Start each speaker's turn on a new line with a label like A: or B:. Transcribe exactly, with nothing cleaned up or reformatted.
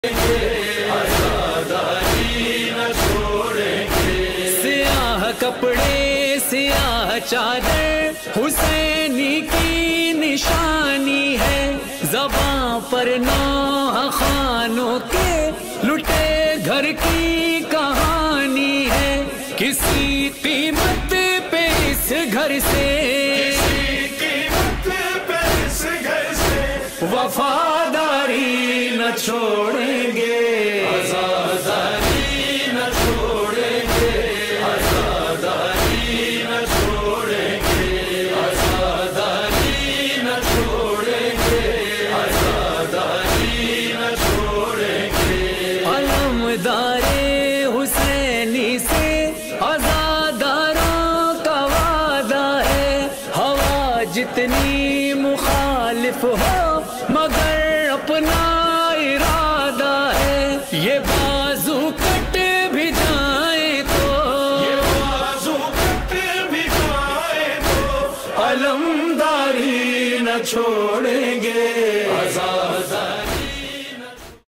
A: سیاہ کپڑے سیاہ چادر حسینی کی نشانی ہے، زباں پر نوح خانوں کے لٹے گھر کی کہانی ہے، کسی قیمت پہ اس گھر سے وفاداری نہ چھوڑیں گے، آزاداری نہ چھوڑیں گے، آزاداری نہ چھوڑیں گے، آزاداری نہ چھوڑیں گے، آزاداری نہ چھوڑیں گے۔ علمدار حسینی سے آزاداروں کا وعدہ ہے، ہوا جتنی مخالف ہو مگر اپنا ارادہ ہے، یہ بازو کٹ بھی جائیں تو یہ بازو کٹ بھی جائیں تو علمداری نہ چھوڑیں گے۔